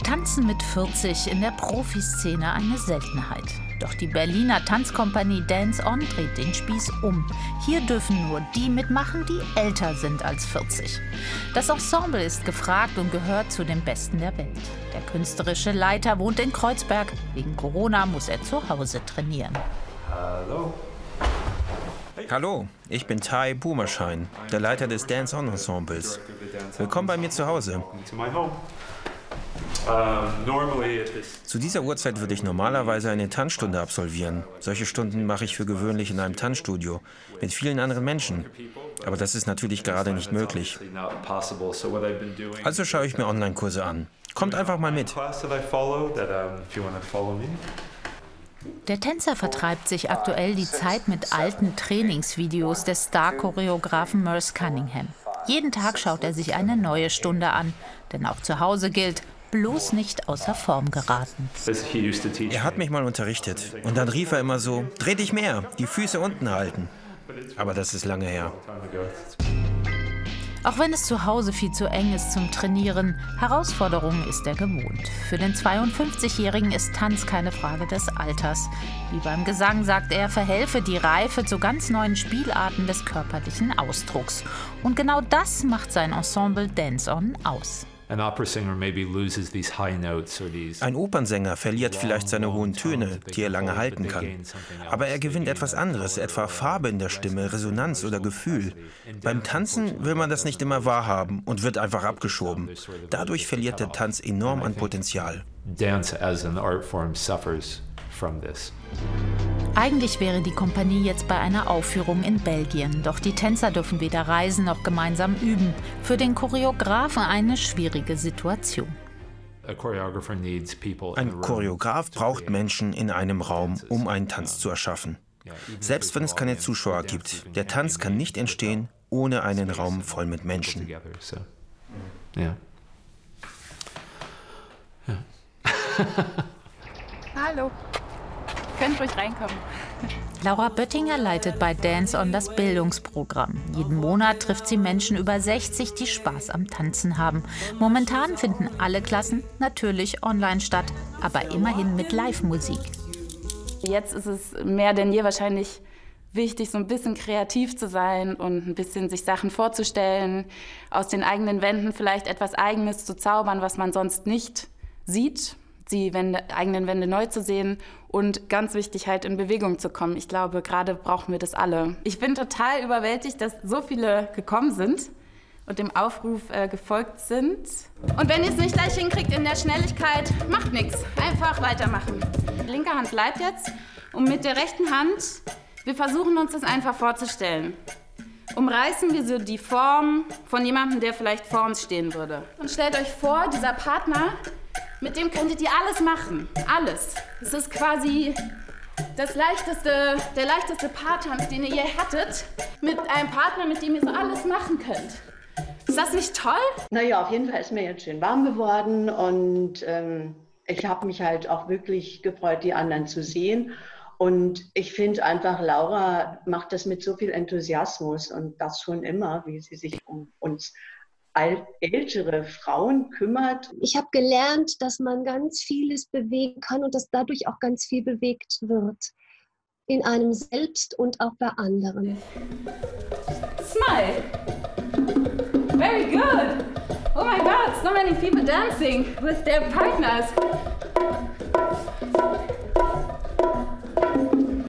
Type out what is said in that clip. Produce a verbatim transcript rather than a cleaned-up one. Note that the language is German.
Tanzen mit vierzig in der Profiszene eine Seltenheit. Doch die Berliner Tanzkompanie Dance On dreht den Spieß um. Hier dürfen nur die mitmachen, die älter sind als vierzig. Das Ensemble ist gefragt und gehört zu den Besten der Welt. Der künstlerische Leiter wohnt in Kreuzberg. Wegen Corona muss er zu Hause trainieren. Hallo. Hallo, ich bin Tai Boomerschein, der Leiter des Dance On Ensembles. Willkommen bei mir zu Hause. Zu dieser Uhrzeit würde ich normalerweise eine Tanzstunde absolvieren. Solche Stunden mache ich für gewöhnlich in einem Tanzstudio mit vielen anderen Menschen. Aber das ist natürlich gerade nicht möglich. Also schaue ich mir Online-Kurse an. Kommt einfach mal mit. Der Tänzer vertreibt sich aktuell die Zeit mit alten Trainingsvideos des Star-Choreografen Merce Cunningham. Jeden Tag schaut er sich eine neue Stunde an, denn auch zu Hause gilt, bloß nicht außer Form geraten. Er hat mich mal unterrichtet und dann rief er immer so, dreh dich mehr, die Füße unten halten. Aber das ist lange her. Auch wenn es zu Hause viel zu eng ist zum Trainieren, Herausforderungen ist er gewohnt. Für den zweiundfünfzigjährigen ist Tanz keine Frage des Alters. Wie beim Gesang sagt er, verhelfe die Reife zu ganz neuen Spielarten des körperlichen Ausdrucks. Und genau das macht sein Ensemble Dance On aus. Ein Opernsänger verliert vielleicht seine hohen Töne, die er lange halten kann. Aber er gewinnt etwas anderes, etwa Farbe in der Stimme, Resonanz oder Gefühl. Beim Tanzen will man das nicht immer wahrhaben und wird einfach abgeschoben. Dadurch verliert der Tanz enorm an Potenzial. Eigentlich wäre die Kompanie jetzt bei einer Aufführung in Belgien, doch die Tänzer dürfen weder reisen noch gemeinsam üben. Für den Choreografen eine schwierige Situation. Ein Choreograf braucht Menschen in einem Raum, um einen Tanz zu erschaffen. Selbst wenn es keine Zuschauer gibt, der Tanz kann nicht entstehen ohne einen Raum voll mit Menschen. Ja. Ja. Hallo. Könnt ruhig reinkommen. Laura Böttinger leitet bei Dance On das Bildungsprogramm. Jeden Monat trifft sie Menschen über sechzig, die Spaß am Tanzen haben. Momentan finden alle Klassen natürlich online statt, aber immerhin mit Live-Musik. Jetzt ist es mehr denn je wahrscheinlich wichtig, so ein bisschen kreativ zu sein und ein bisschen sich Sachen vorzustellen, aus den eigenen Wänden vielleicht etwas Eigenes zu zaubern, was man sonst nicht sieht. Die Wände, eigenen Wände neu zu sehen und ganz wichtig halt in Bewegung zu kommen. Ich glaube, gerade brauchen wir das alle. Ich bin total überwältigt, dass so viele gekommen sind und dem Aufruf äh, gefolgt sind. Und wenn ihr es nicht gleich hinkriegt in der Schnelligkeit, macht nichts. Einfach weitermachen. Die linke Hand bleibt jetzt und mit der rechten Hand, wir versuchen uns das einfach vorzustellen. Umreißen wir so die Form von jemandem, der vielleicht vor uns stehen würde. Und stellt euch vor, dieser Partner, mit dem könntet ihr alles machen. Alles. Es ist quasi das leichteste, der leichteste Paartanz, den ihr je hattet. Mit einem Partner, mit dem ihr so alles machen könnt. Ist das nicht toll? Naja, auf jeden Fall ist mir jetzt schön warm geworden. Und ähm, ich habe mich halt auch wirklich gefreut, die anderen zu sehen. Und ich finde einfach, Laura macht das mit so viel Enthusiasmus. Und das schon immer, wie sie sich um uns ältere Frauen kümmert. Ich habe gelernt, dass man ganz vieles bewegen kann und dass dadurch auch ganz viel bewegt wird. In einem selbst und auch bei anderen. Smile! Very good! Oh my God, so many people dancing with their partners.